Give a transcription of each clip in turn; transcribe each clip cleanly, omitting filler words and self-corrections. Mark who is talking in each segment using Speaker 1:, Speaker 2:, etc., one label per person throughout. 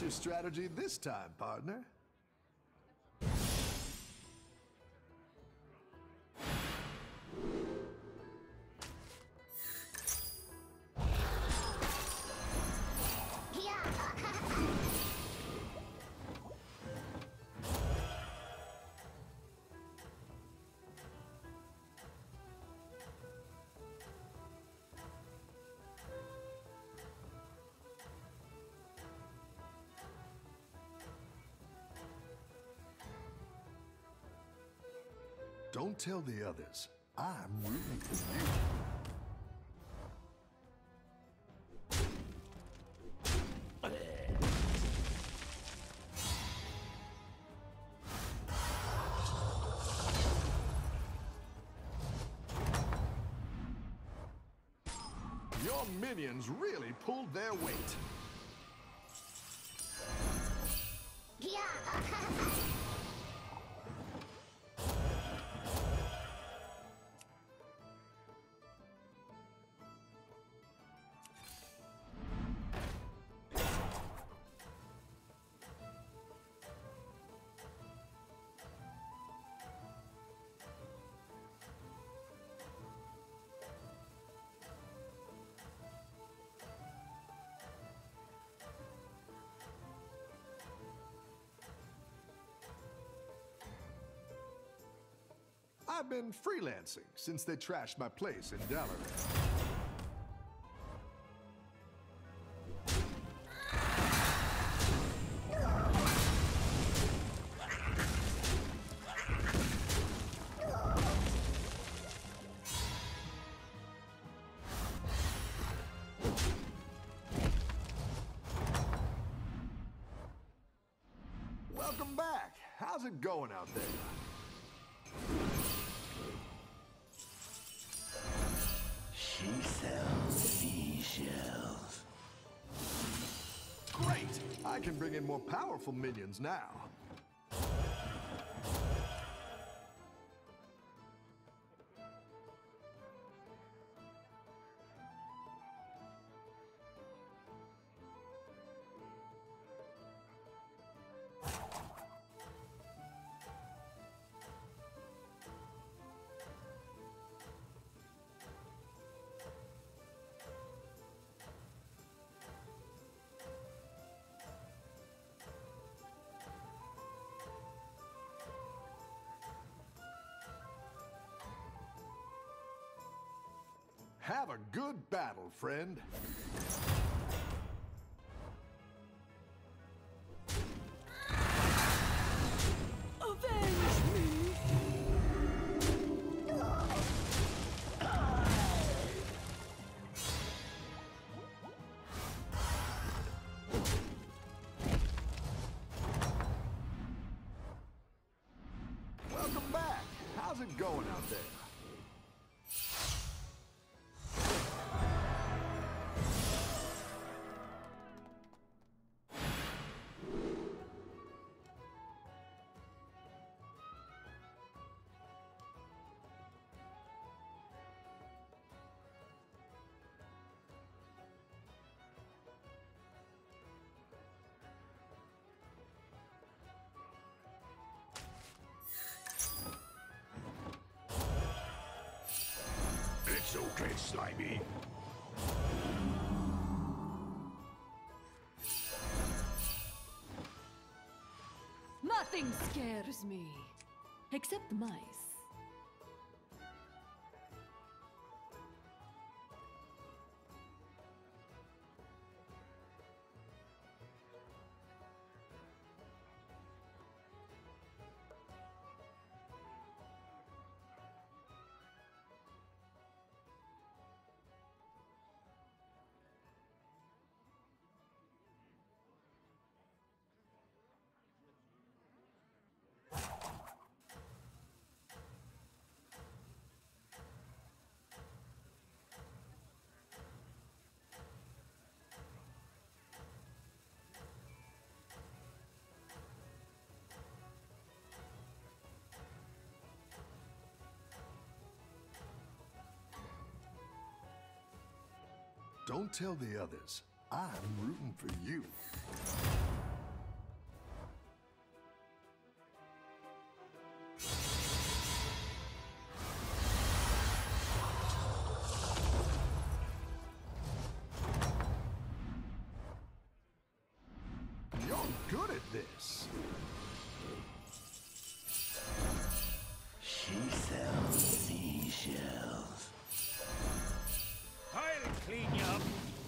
Speaker 1: What's your strategy this time, partner? Don't tell the others. I'm rooting for you. Your minions really pulled their weight. I've been freelancing since they trashed my place in Dalaran. Welcome back. How's it going out there?
Speaker 2: She sells seashells.
Speaker 1: Great! I can bring in more powerful minions now. Have a good battle, friend.
Speaker 3: Avenge me!
Speaker 1: Welcome back. How's it going out there?
Speaker 2: It's okay, Slimy.
Speaker 3: Nothing scares me, except mice.
Speaker 1: Don't tell the others. I'm rooting for you. good at this.
Speaker 2: She sells seashells.
Speaker 4: I'll clean you up.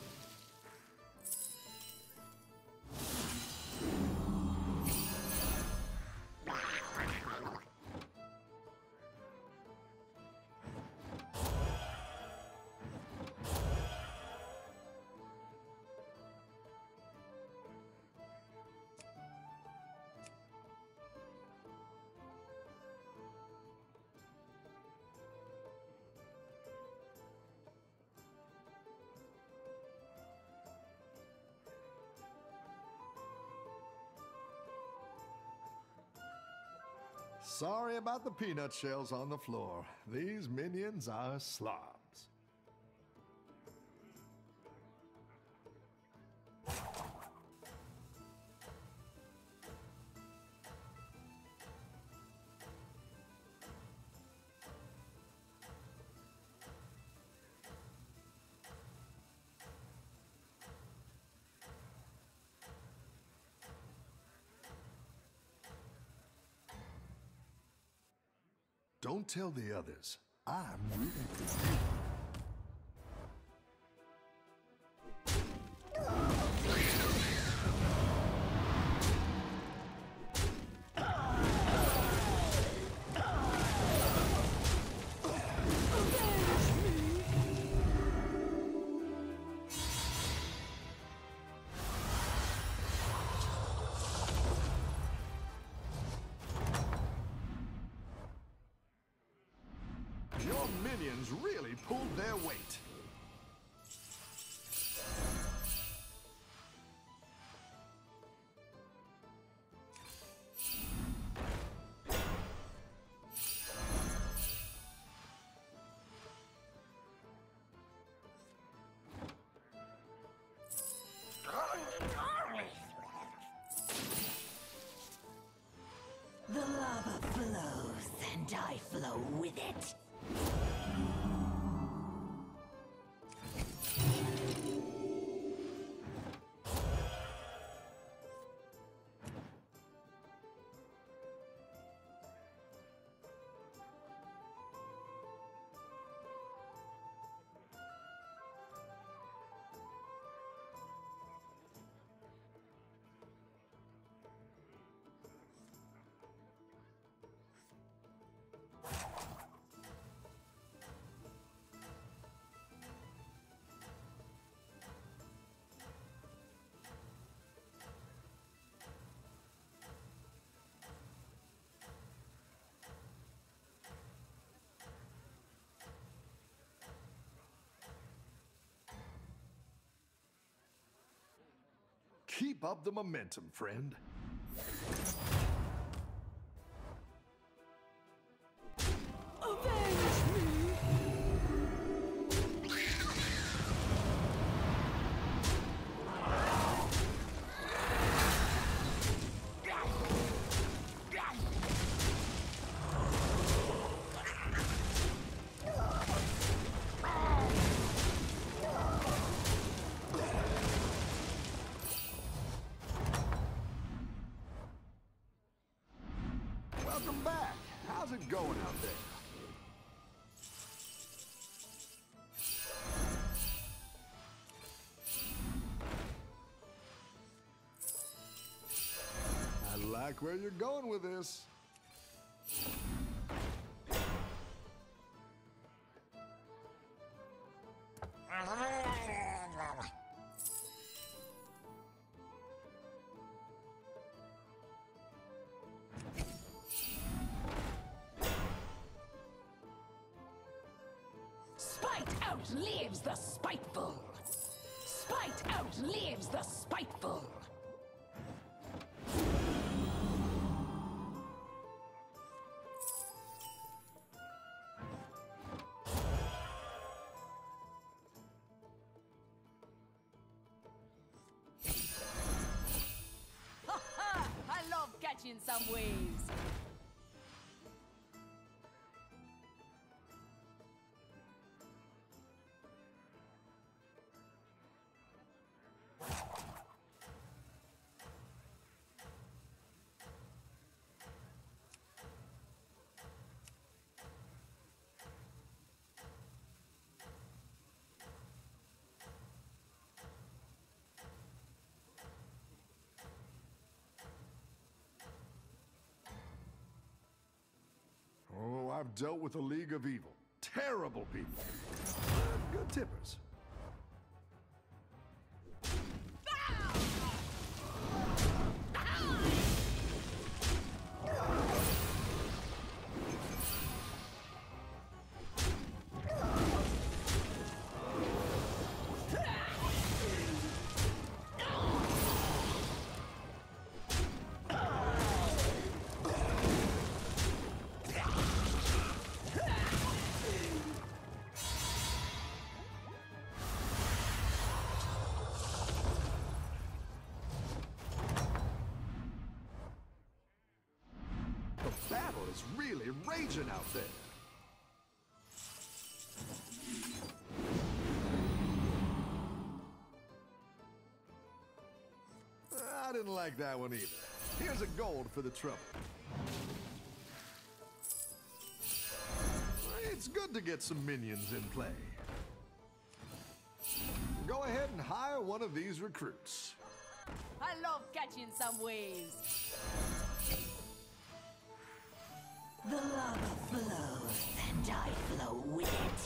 Speaker 1: Sorry about the peanut shells on the floor. These minions are slobs. Don't tell the others. I'm rooting for you. Your minions really pulled their weight.
Speaker 2: The lava flows, and I flow with it. Keep up the momentum, friend. Welcome back. How's it going out there? I like where you're going with this. Spite outlives the spiteful! Spite outlives the spiteful!
Speaker 3: Ha ha! I love catching some waves.
Speaker 1: I've dealt with a league of evil. Terrible people. Good tippers. The battle is really raging out there. I didn't like that one either. Here's a gold for the trouble. It's good to get some minions in play. Go ahead and hire one of these recruits.
Speaker 3: I love catching some waves.
Speaker 2: The lava flows, and I flow with it.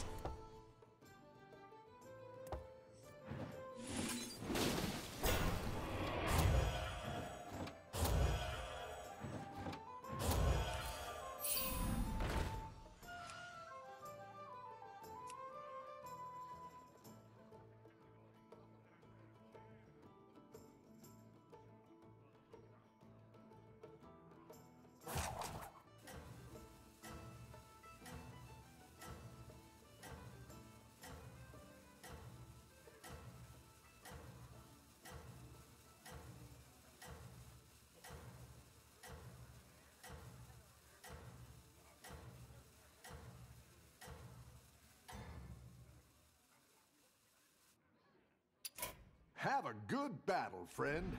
Speaker 1: Have a good battle, friend.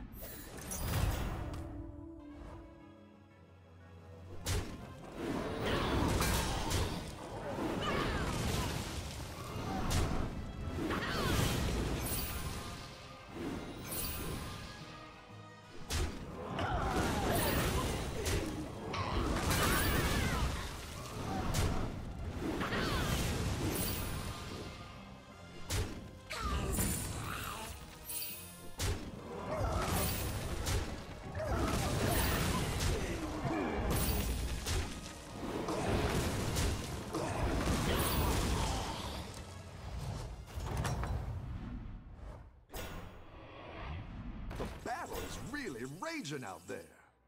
Speaker 1: The battle is really raging out there.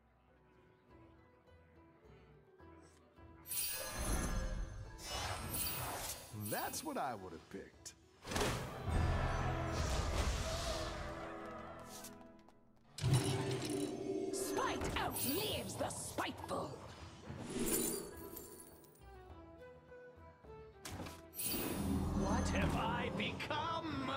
Speaker 1: That's what I would have picked.
Speaker 2: Spite outlives the spiteful.
Speaker 4: What have I become?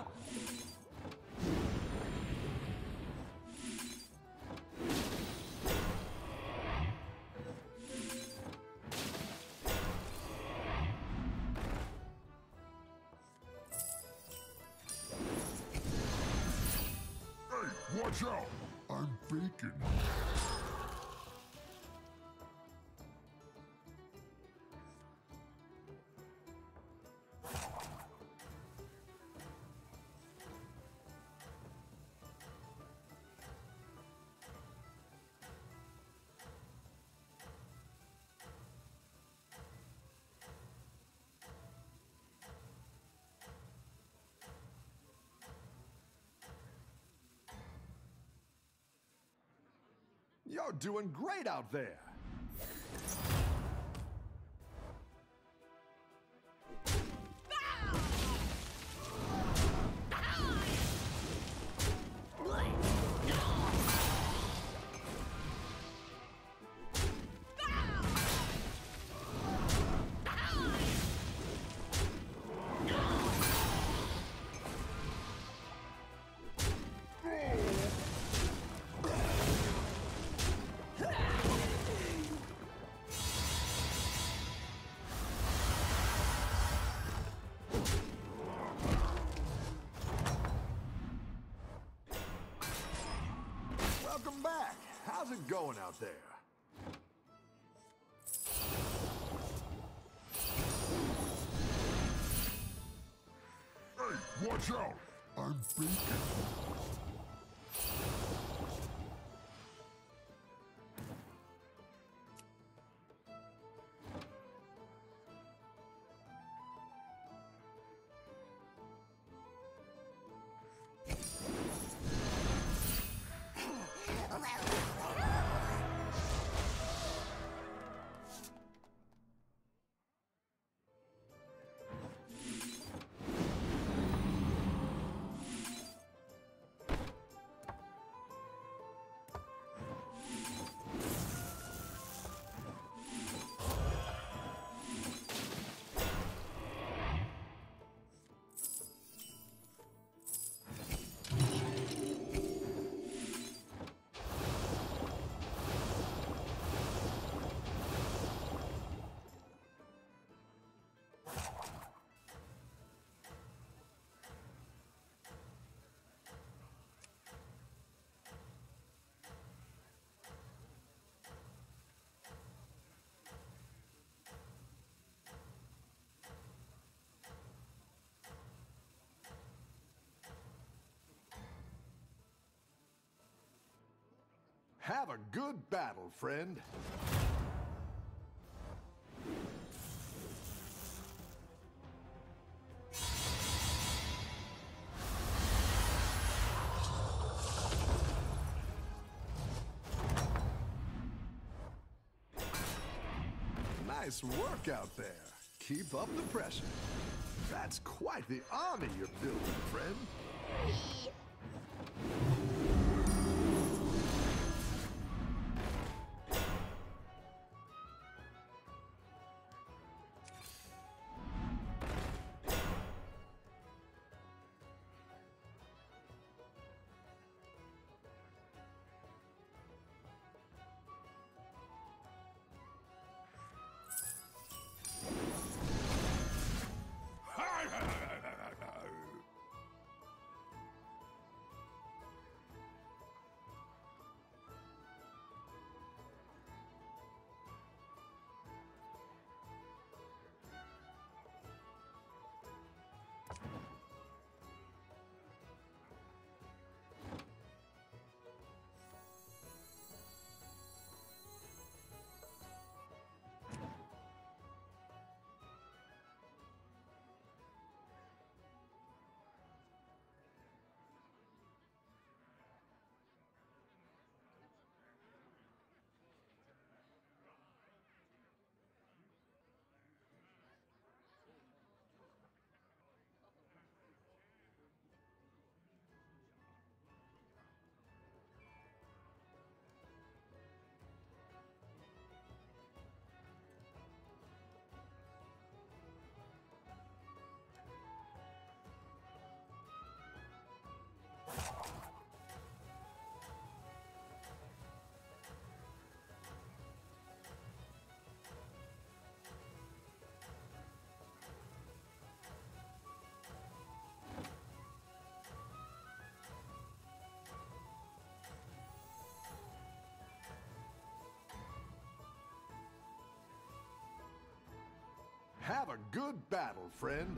Speaker 1: Hey, watch out! I'm baking. You're doing great out there. Welcome back. How's it going out there? Watch out! I'm beacon. Have a good battle, friend. Nice work out there. Keep up the pressure. That's quite the army you're building, friend. Have a good battle, friend.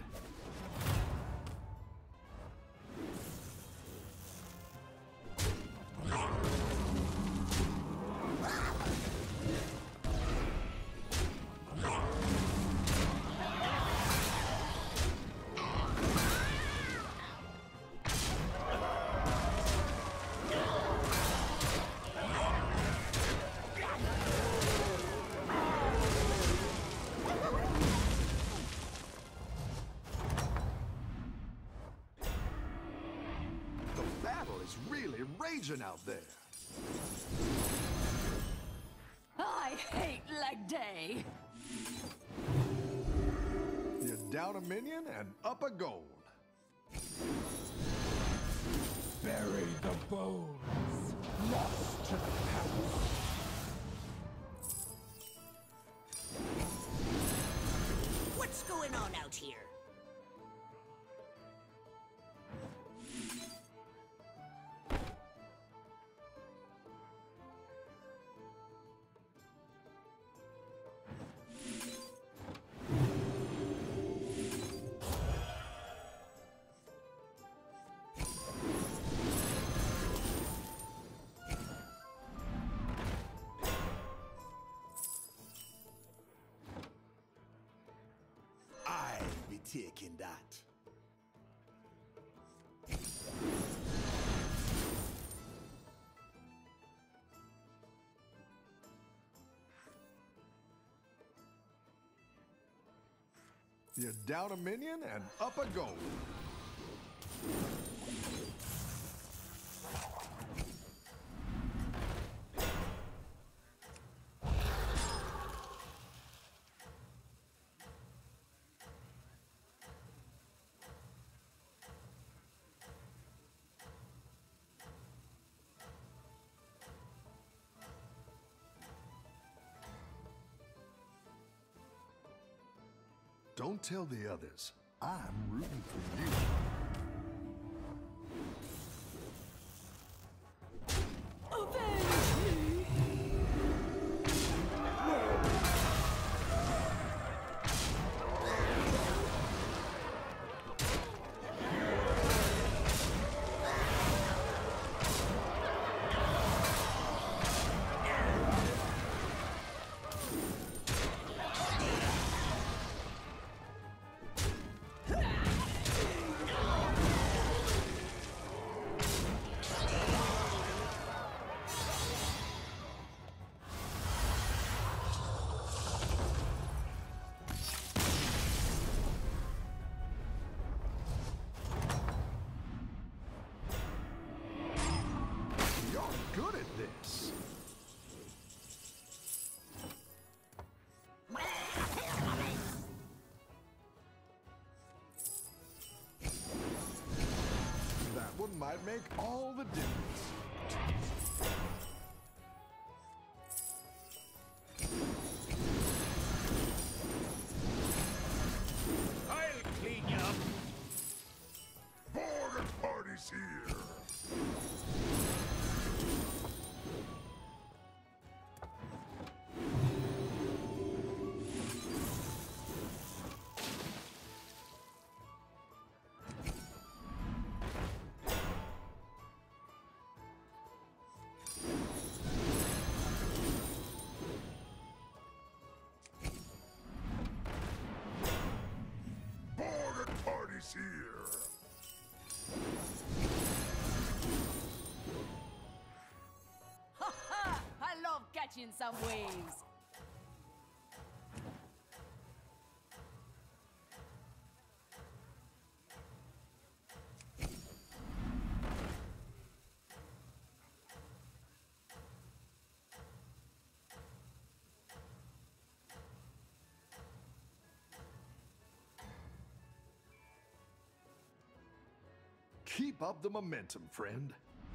Speaker 1: It's really raging out there.
Speaker 3: I hate leg day.
Speaker 1: You're down a minion and up a gold.
Speaker 5: Bury the bones, lost to the palace.
Speaker 2: What's going on out here?
Speaker 1: taking that. You're down a minion and up a goal. Don't tell the others. I'm rooting for you. Good at this. That one might make all the difference.
Speaker 4: I'll clean you up.
Speaker 5: Border party's here. Border party's here.
Speaker 3: Ha ha! I love catching some waves.
Speaker 1: Keep up the momentum, friend.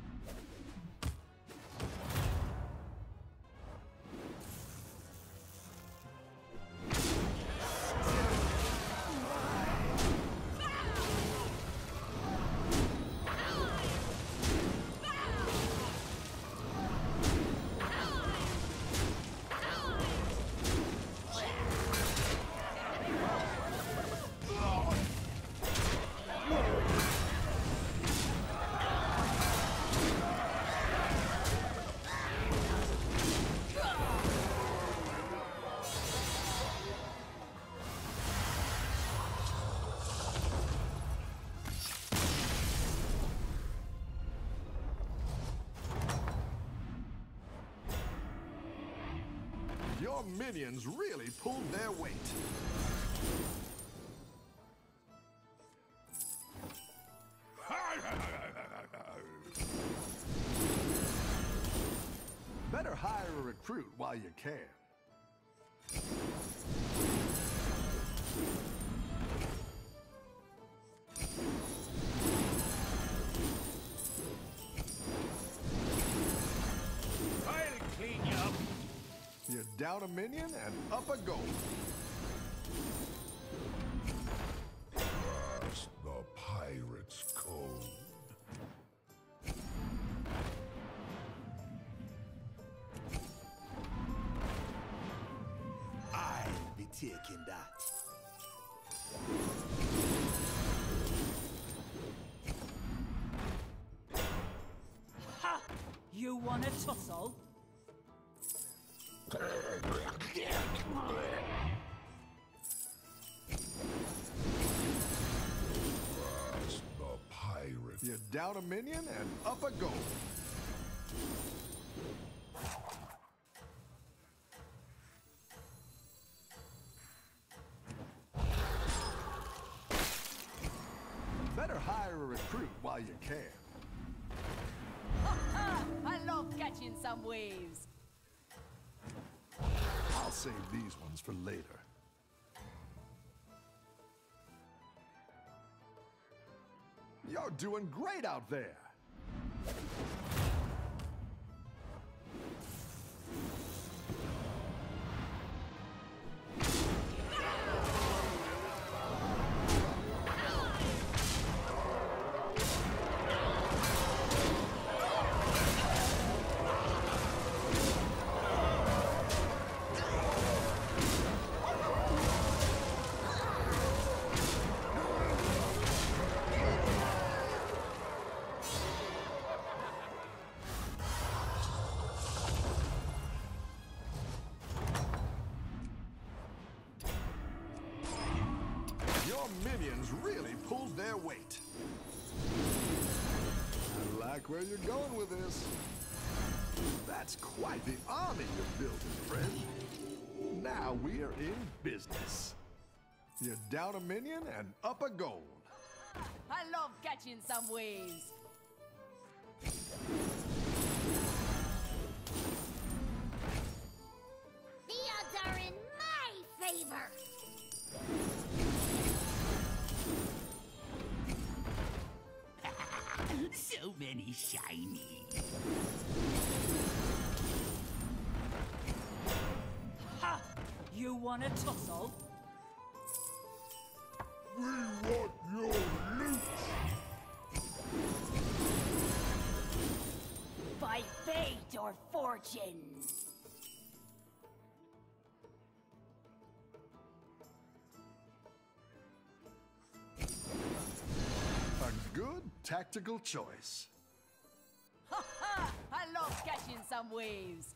Speaker 1: Your minions really pulled their weight. Better hire a recruit while you can.
Speaker 4: I'll clean you up.
Speaker 1: You're down a minion and up a goal.
Speaker 5: That's the pirate's code.
Speaker 1: I'll be taking that.
Speaker 3: Ha! You want a tussle?
Speaker 1: down a minion and up a goal. Better hire a recruit while you can.
Speaker 3: Ha ha! I love catching some waves.
Speaker 1: I'll save these ones for later. You're doing great out there. Minions really pulled their weight. I like where you're going with this. That's quite the army you're building, friend. Now we're in business. You're down a minion and up a gold.
Speaker 3: I love catching some waves.
Speaker 2: The odds are in my favor.
Speaker 6: So many shiny.
Speaker 3: Ha! You want a tussle?
Speaker 5: We want your loot!
Speaker 3: By fate or fortune.
Speaker 1: A good tactical choice.
Speaker 3: Ha ha! I love catching some waves.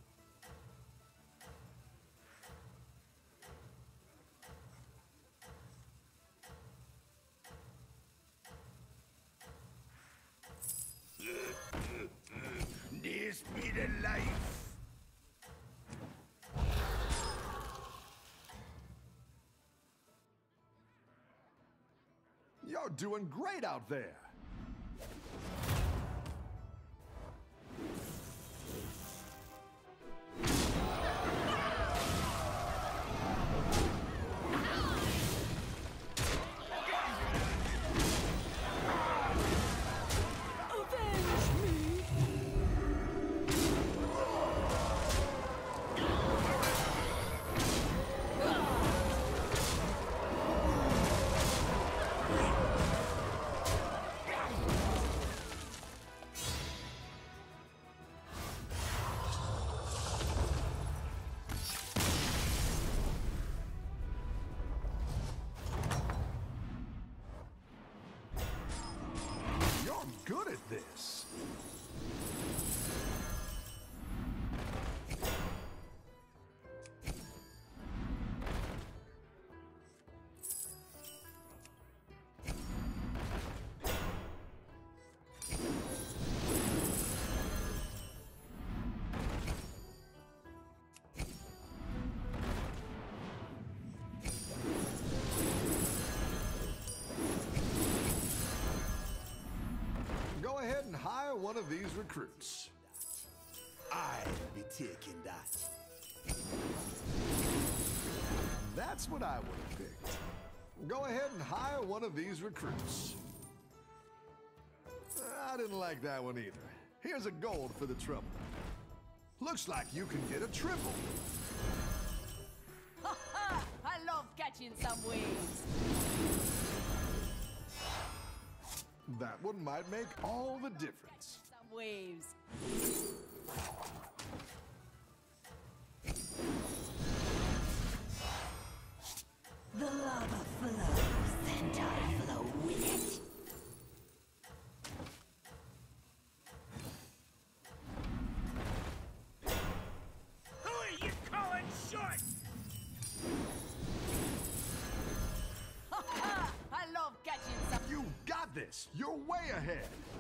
Speaker 6: This be the life.
Speaker 1: You're doing great out there. Good at this. Go ahead and hire one of these recruits.
Speaker 6: I'll be taking that.
Speaker 1: That's what I would have picked. Go ahead and hire one of these recruits. I didn't like that one either. Here's a gold for the trouble. Looks like you can get a triple.
Speaker 3: Ha ha! I love catching some waves.
Speaker 1: That one might make all the difference.
Speaker 3: Some waves.
Speaker 2: The lava flows, and I flow with it.
Speaker 4: Who are you calling short?
Speaker 3: Ha ha! I love catching some.
Speaker 1: You got this! You're way ahead!